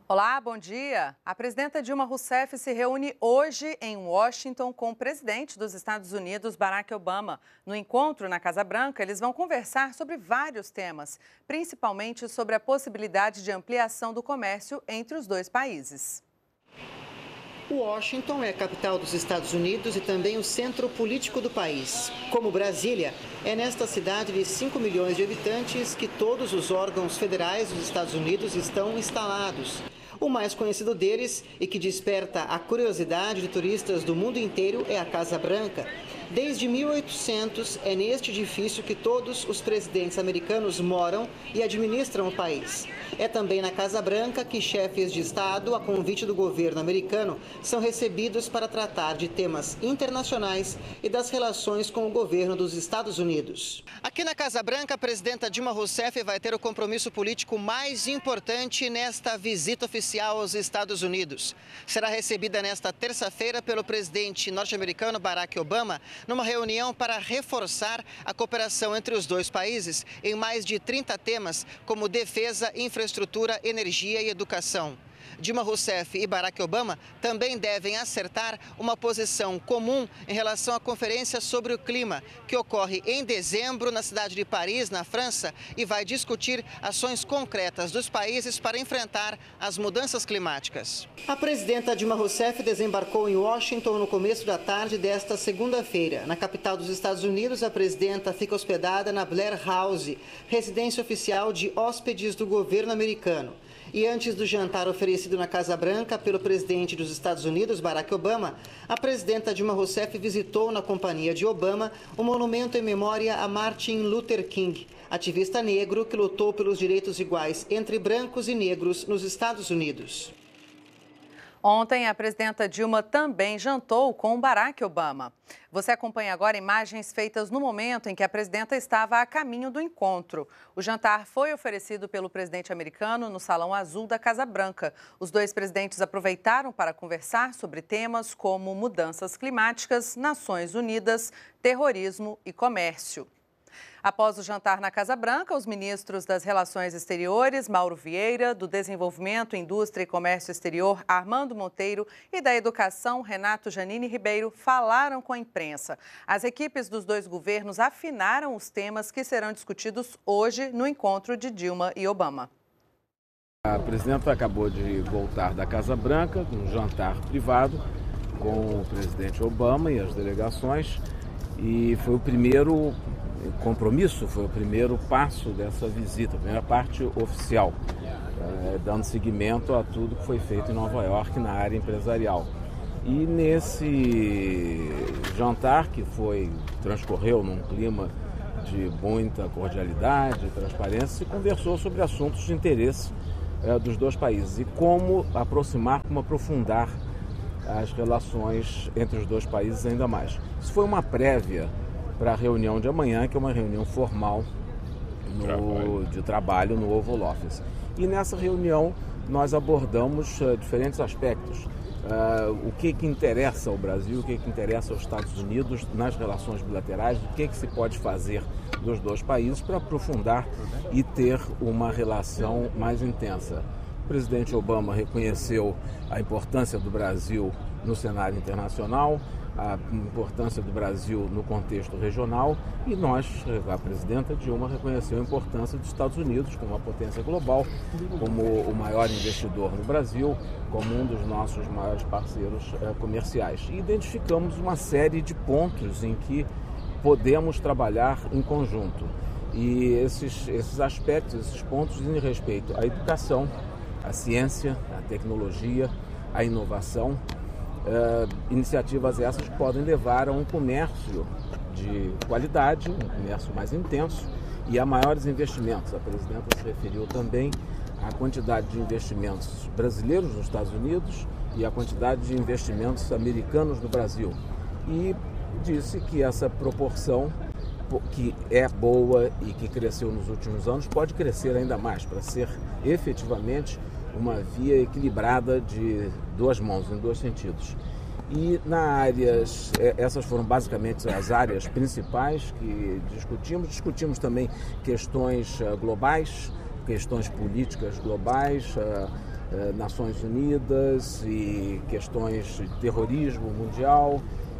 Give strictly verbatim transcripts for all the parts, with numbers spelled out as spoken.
Olá, bom dia. A presidenta Dilma Rousseff se reúne hoje em Washington com o presidente dos Estados Unidos, Barack Obama. No encontro na Casa Branca, eles vão conversar sobre vários temas, principalmente sobre a possibilidade de ampliação do comércio entre os dois países. Washington é a capital dos Estados Unidos e também o centro político do país. Como Brasília, é nesta cidade de cinco milhões de habitantes que todos os órgãos federais dos Estados Unidos estão instalados. O mais conhecido deles e que desperta a curiosidade de turistas do mundo inteiro é a Casa Branca. Desde mil e oitocentos, é neste edifício que todos os presidentes americanos moram e administram o país. É também na Casa Branca que chefes de Estado, a convite do governo americano, são recebidos para tratar de temas internacionais e das relações com o governo dos Estados Unidos. Aqui na Casa Branca, a presidenta Dilma Rousseff vai ter o compromisso político mais importante nesta visita oficial aos Estados Unidos. Será recebida nesta terça-feira pelo presidente norte-americano Barack Obama, numa reunião para reforçar a cooperação entre os dois países em mais de trinta temas, como defesa, infraestrutura, energia e educação. Dilma Rousseff e Barack Obama também devem acertar uma posição comum em relação à conferência sobre o clima, que ocorre em dezembro na cidade de Paris, na França, e vai discutir ações concretas dos países para enfrentar as mudanças climáticas. A presidenta Dilma Rousseff desembarcou em Washington no começo da tarde desta segunda-feira. Na capital dos Estados Unidos, a presidenta fica hospedada na Blair House, residência oficial de hóspedes do governo americano. E antes do jantar oferecido na Casa Branca pelo presidente dos Estados Unidos, Barack Obama, a presidenta Dilma Rousseff visitou, na companhia de Obama, o monumento em memória a Martin Luther King, ativista negro que lutou pelos direitos iguais entre brancos e negros nos Estados Unidos. Ontem, a presidenta Dilma também jantou com Barack Obama. Você acompanha agora imagens feitas no momento em que a presidenta estava a caminho do encontro. O jantar foi oferecido pelo presidente americano no Salão Azul da Casa Branca. Os dois presidentes aproveitaram para conversar sobre temas como mudanças climáticas, Nações Unidas, terrorismo e comércio. Após o jantar na Casa Branca, os ministros das Relações Exteriores, Mauro Vieira, do Desenvolvimento, Indústria e Comércio Exterior, Armando Monteiro, e da Educação, Renato Janine Ribeiro, falaram com a imprensa. As equipes dos dois governos afinaram os temas que serão discutidos hoje no encontro de Dilma e Obama. A presidenta acabou de voltar da Casa Branca, um jantar privado com o presidente Obama e as delegações, e foi o primeiro compromisso, foi o primeiro passo dessa visita, a primeira parte oficial, é, dando seguimento a tudo que foi feito em Nova York na área empresarial. E nesse jantar, que foi, transcorreu num clima de muita cordialidade e transparência, se conversou sobre assuntos de interesse é, dos dois países e como aproximar, como aprofundar as relações entre os dois países ainda mais. Isso foi uma prévia para a reunião de amanhã, que é uma reunião formal no, trabalho. de trabalho no Oval Office. E nessa reunião nós abordamos uh, diferentes aspectos. Uh, o que, que interessa ao Brasil, o que, que interessa aos Estados Unidos nas relações bilaterais, o que, que se pode fazer dos dois países para aprofundar e ter uma relação mais intensa. O presidente Obama reconheceu a importância do Brasil no cenário internacional, a importância do Brasil no contexto regional, e nós, a presidenta Dilma, reconheceu a importância dos Estados Unidos como uma potência global, como o maior investidor no Brasil, como um dos nossos maiores parceiros eh, comerciais. E identificamos uma série de pontos em que podemos trabalhar em conjunto. E esses, esses aspectos, esses pontos dizem respeito à educação, à ciência, à tecnologia, à inovação. Uh, iniciativas essas que podem levar a um comércio de qualidade, um comércio mais intenso e a maiores investimentos. A presidenta se referiu também à quantidade de investimentos brasileiros nos Estados Unidos e à quantidade de investimentos americanos no Brasil. E disse que essa proporção, que é boa e que cresceu nos últimos anos, pode crescer ainda mais para ser efetivamente uma via equilibrada de duas mãos, em dois sentidos. E na áreas, essas foram basicamente as áreas principais que discutimos. Discutimos também questões globais, questões políticas globais, eh, Nações Unidas e questões de terrorismo mundial.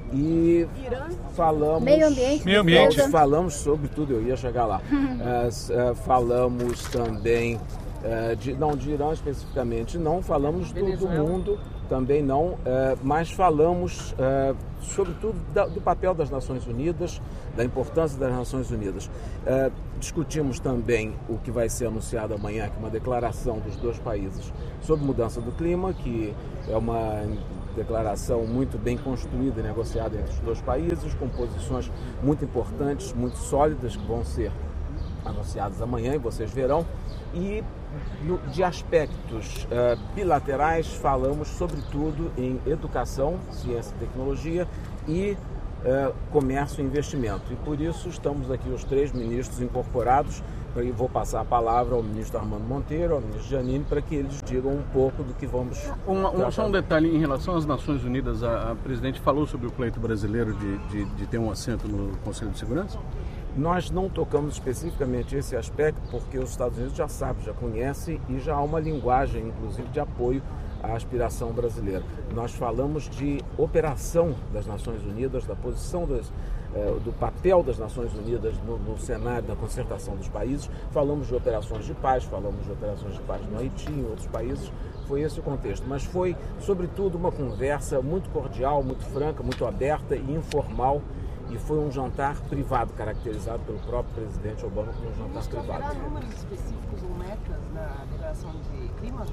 E falamos, meio ambiente, meio ambiente. falamos sobre tudo, eu ia chegar lá. uh, uh, falamos também, uh, de, não de Irã especificamente, não, falamos do, do mundo também não, uh, mas falamos uh, sobretudo da, do papel das Nações Unidas, da importância das Nações Unidas. Uh, discutimos também o que vai ser anunciado amanhã, que é uma declaração dos dois países sobre mudança do clima, que é uma declaração muito bem construída e negociada entre os dois países, com posições muito importantes, muito sólidas, que vão ser anunciadas amanhã e vocês verão. E no, de aspectos uh, bilaterais, falamos sobretudo em educação, ciência e tecnologia e uh, comércio e investimento. E por isso estamos aqui os três ministros incorporados. E vou passar a palavra ao ministro Armando Monteiro, ao ministro Giannini, para que eles digam um pouco do que vamos... Uma, um, só um detalhe, em relação às Nações Unidas, a, a presidente falou sobre o pleito brasileiro de, de, de ter um assento no Conselho de Segurança? Nós não tocamos especificamente esse aspecto, porque os Estados Unidos já sabem, já conhecem e já há uma linguagem, inclusive, de apoio à aspiração brasileira. Nós falamos de operação das Nações Unidas, da posição das... do papel das Nações Unidas no, no cenário da concertação dos países, falamos de operações de paz, falamos de operações de paz no Haiti, em outros países, foi esse o contexto. Mas foi, sobretudo, uma conversa muito cordial, muito franca, muito aberta e informal, e foi um jantar privado, caracterizado pelo próprio presidente Obama como um jantar privado. Haverá números específicos ou metas na declaração de clima?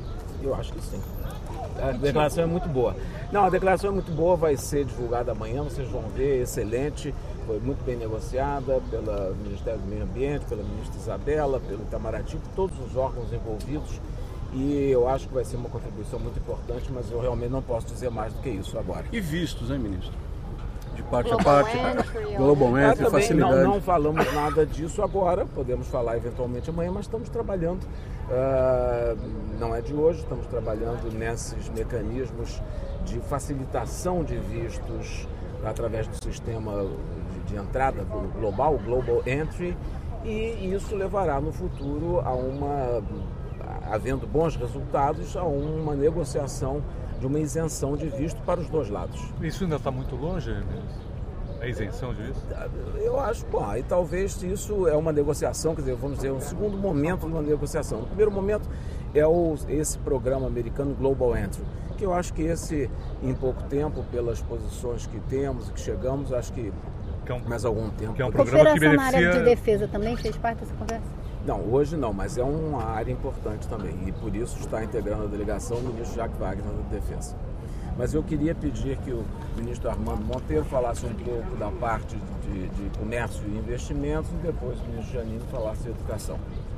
Eu acho que sim. A declaração é muito boa. Não, a declaração é muito boa, vai ser divulgada amanhã, vocês vão ver, excelente. Foi muito bem negociada pelo Ministério do Meio Ambiente, pela ministra Isabela, pelo Itamaraty, por todos os órgãos envolvidos. E eu acho que vai ser uma contribuição muito importante, mas eu realmente não posso dizer mais do que isso agora. E vistos, hein, ministro? De parte Global a parte, entry, Global Ah, Entry, também facilidade. não, não falamos nada disso agora, podemos falar eventualmente amanhã, mas estamos trabalhando, uh, não é de hoje, estamos trabalhando nesses mecanismos de facilitação de vistos através do sistema de, de entrada global, Global Entry, e isso levará no futuro a uma, havendo bons resultados, a uma negociação de uma isenção de visto para os dois lados. Isso ainda está muito longe, ministro? A isenção de visto? Eu acho, bom, aí talvez isso é uma negociação, quer dizer, vamos dizer, um segundo momento de uma negociação. O primeiro momento é o, esse programa americano Global Entry, que eu acho que esse, em pouco tempo, pelas posições que temos e que chegamos, acho que, que é um, mais algum tempo. Que é um programa que beneficia... na área de defesa também fez parte dessa conversa? Não, hoje não, mas é uma área importante também e por isso está integrando a delegação o ministro Jacques Wagner da Defesa. Mas eu queria pedir que o ministro Armando Monteiro falasse um pouco da parte de, de comércio e investimentos e depois o ministro Giannini falasse de educação.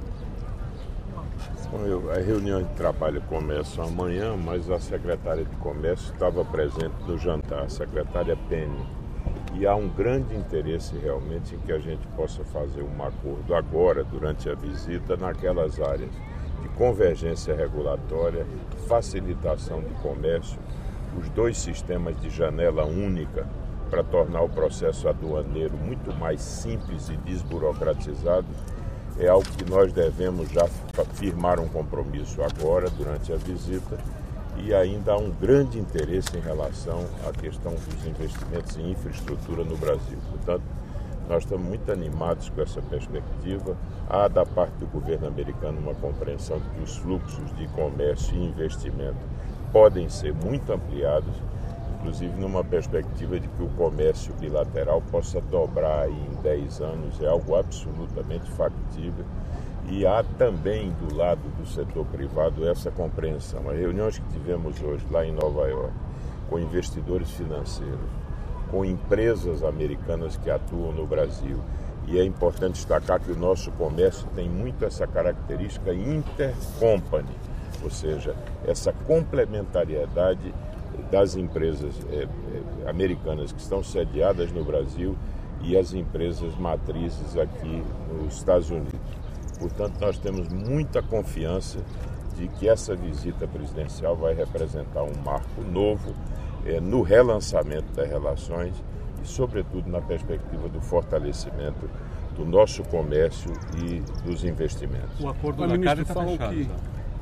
Bom, eu, a reunião de trabalho começa amanhã, mas a secretária de Comércio estava presente no jantar, a secretária Penny. E há um grande interesse realmente em que a gente possa fazer um acordo agora, durante a visita, naquelas áreas de convergência regulatória, facilitação de comércio, os dois sistemas de janela única para tornar o processo aduaneiro muito mais simples e desburocratizado. É algo que nós devemos já firmar um compromisso agora, durante a visita. E ainda há um grande interesse em relação à questão dos investimentos em infraestrutura no Brasil. Portanto, nós estamos muito animados com essa perspectiva. Há da parte do governo americano uma compreensão de que os fluxos de comércio e investimento podem ser muito ampliados, inclusive numa perspectiva de que o comércio bilateral possa dobrar aí em dez anos, é algo absolutamente factível. E há também do lado do setor privado essa compreensão. As reuniões que tivemos hoje lá em Nova York, com investidores financeiros, com empresas americanas que atuam no Brasil, e é importante destacar que o nosso comércio tem muito essa característica intercompany, ou seja, essa complementariedade das empresas é, é, americanas que estão sediadas no Brasil e as empresas matrizes aqui nos Estados Unidos. Portanto, nós temos muita confiança de que essa visita presidencial vai representar um marco novo eh, no relançamento das relações e, sobretudo, na perspectiva do fortalecimento do nosso comércio e dos investimentos. O acordo O da ministro Cárie está falou fechado. que... Tá?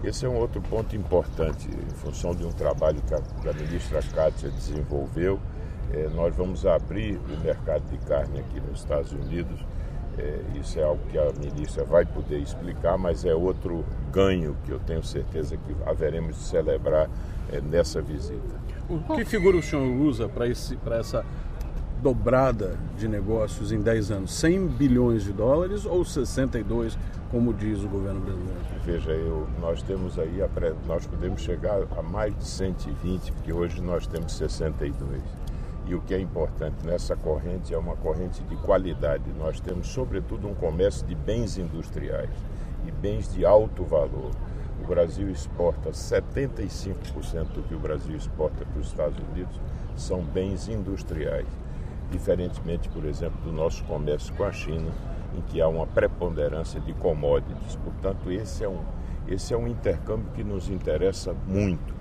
Esse é um outro ponto importante, em função de um trabalho que a, que a ministra Kátia desenvolveu. É, nós vamos abrir o mercado de carne aqui nos Estados Unidos. É, isso é algo que a ministra vai poder explicar, mas é outro ganho que eu tenho certeza que haveremos de celebrar é, nessa visita. O que figura o senhor usa para essa dobrada de negócios em dez anos? cem bilhões de dólares ou sessenta e dois, como diz o governo brasileiro? Veja, eu, nós temos aí, nós podemos chegar a mais de cento e vinte, porque hoje nós temos sessenta e dois. E o que é importante nessa corrente é uma corrente de qualidade. Nós temos, sobretudo, um comércio de bens industriais e bens de alto valor. O Brasil exporta setenta e cinco por cento do que o Brasil exporta para os Estados Unidos são bens industriais. Diferentemente, por exemplo, do nosso comércio com a China, em que há uma preponderância de commodities. Portanto, esse é um, esse é um intercâmbio que nos interessa muito.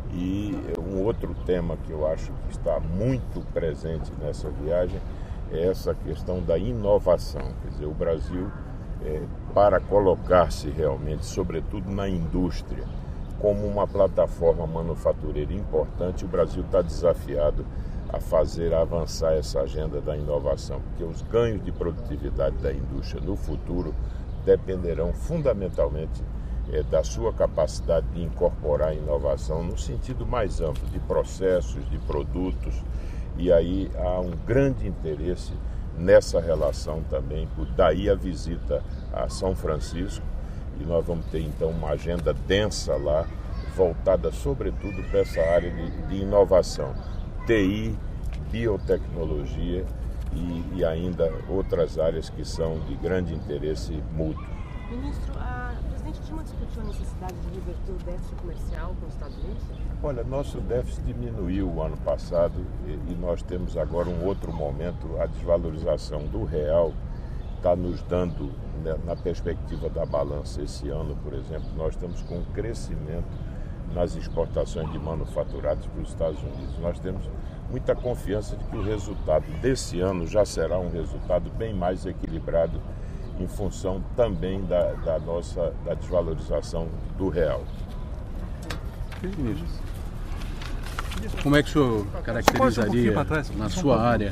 E um outro tema que eu acho que está muito presente nessa viagem é essa questão da inovação. Quer dizer, o Brasil, é, para colocar-se realmente, sobretudo na indústria, como uma plataforma manufatureira importante, o Brasil está desafiado a fazer avançar essa agenda da inovação, porque os ganhos de produtividade da indústria no futuro dependerão fundamentalmente é, da sua capacidade de incorporar a inovação no sentido mais amplo, de processos, de produtos, e aí há um grande interesse nessa relação também, por daí a visita a São Francisco, e nós vamos ter então uma agenda densa lá, voltada sobretudo para essa área de, de inovação. T I, biotecnologia e, e ainda outras áreas que são de grande interesse mútuo. Ministro, a presidente Dilma discutiu a necessidade de reverter o déficit comercial com os Estados Unidos? Olha, nosso déficit diminuiu o ano passado e, e nós temos agora um outro momento. A desvalorização do real está nos dando, né, na perspectiva da balança esse ano, por exemplo, nós estamos com um crescimento nas exportações de manufaturados para os Estados Unidos. Nós temos muita confiança de que o resultado desse ano já será um resultado bem mais equilibrado em função também da, da nossa da desvalorização do real. Como é que o senhor caracterizaria na sua área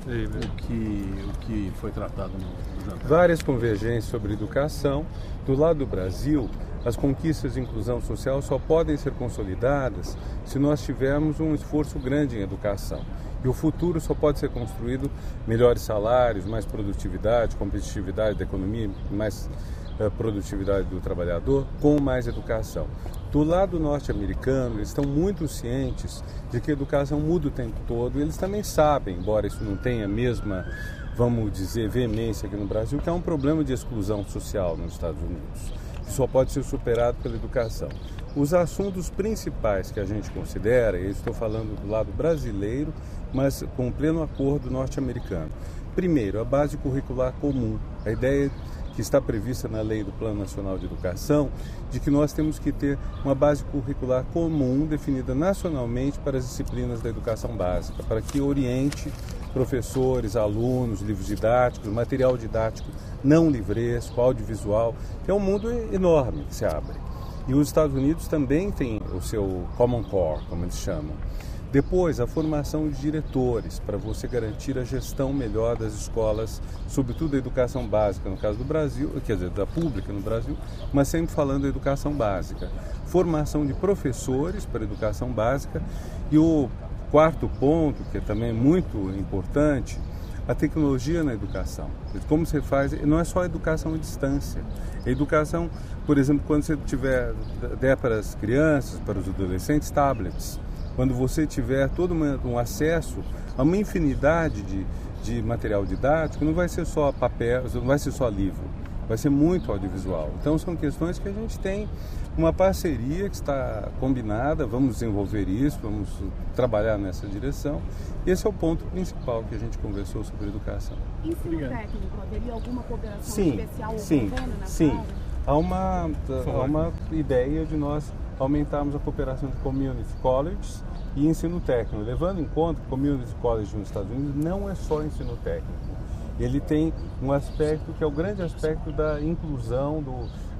o que, o que foi tratado no jantar? Várias convergências sobre educação. Do lado do Brasil, as conquistas de inclusão social só podem ser consolidadas se nós tivermos um esforço grande em educação. E o futuro só pode ser construído melhores salários, mais produtividade, competitividade da economia, mais uh, produtividade do trabalhador, com mais educação. Do lado norte-americano, eles estão muito cientes de que a educação muda o tempo todo. E eles também sabem, embora isso não tenha a mesma, vamos dizer, veemência aqui no Brasil, que há um problema de exclusão social nos Estados Unidos, que só pode ser superado pela educação. Os assuntos principais que a gente considera, e eu estou falando do lado brasileiro, mas com pleno acordo norte-americano. Primeiro, a base curricular comum. A ideia que está prevista na lei do Plano Nacional de Educação, de que nós temos que ter uma base curricular comum, definida nacionalmente para as disciplinas da educação básica, para que oriente professores, alunos, livros didáticos, material didático não livresco, audiovisual, que é um mundo enorme que se abre. E os Estados Unidos também têm o seu Common Core, como eles chamam. Depois, a formação de diretores, para você garantir a gestão melhor das escolas, sobretudo a educação básica, no caso do Brasil, quer dizer, da pública no Brasil, mas sempre falando da educação básica. Formação de professores para a educação básica. E o quarto ponto, que é também muito importante, a tecnologia na educação. Como você faz, não é só a educação à distância. A educação, por exemplo, quando você tiver, der para as crianças, para os adolescentes, tablets. Quando você tiver todo uma, um acesso a uma infinidade de, de material didático, não vai ser só papel, não vai ser só livro, vai ser muito audiovisual. Então são questões que a gente tem uma parceria que está combinada, vamos desenvolver isso, vamos trabalhar nessa direção. Esse é o ponto principal que a gente conversou sobre educação. Ensino técnico, haveria alguma cooperação sim, especial sim, governo na sim. prova? Há uma, há uma ideia de nós aumentarmos a cooperação de community colleges e ensino técnico, levando em conta que community college nos Estados Unidos não é só ensino técnico. Ele tem um aspecto que é o grande aspecto da inclusão, do,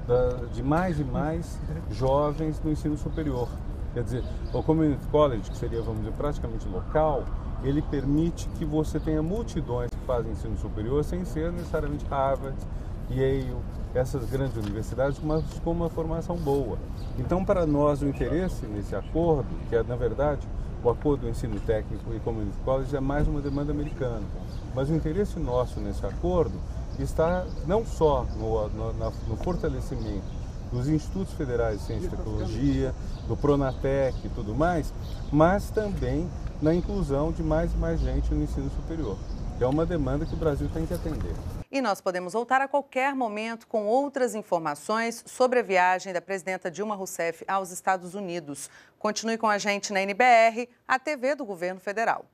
da, de mais e mais jovens no ensino superior. Quer dizer, o Community College, que seria, vamos dizer, praticamente local, ele permite que você tenha multidões que fazem ensino superior sem ser necessariamente Harvard, Yale, essas grandes universidades, mas com uma formação boa. Então, para nós, o interesse nesse acordo, que é, na verdade, o acordo do ensino técnico e Community College, é mais uma demanda americana. Mas o interesse nosso nesse acordo está não só no, no, no fortalecimento dos Institutos Federais de Ciência e Tecnologia, do Pronatec e tudo mais, mas também na inclusão de mais e mais gente no ensino superior, que é uma demanda que o Brasil tem que atender. E nós podemos voltar a qualquer momento com outras informações sobre a viagem da presidenta Dilma Rousseff aos Estados Unidos. Continue com a gente na N B R, a T V do Governo Federal.